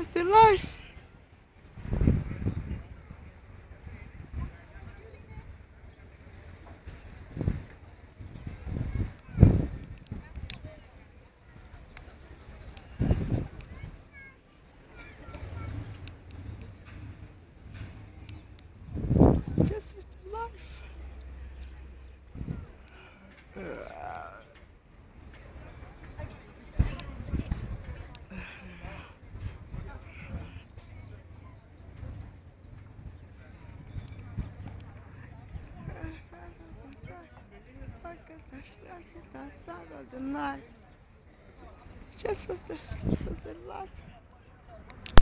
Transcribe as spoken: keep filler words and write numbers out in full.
the life. This is the life. The night. Just as this, this is the life.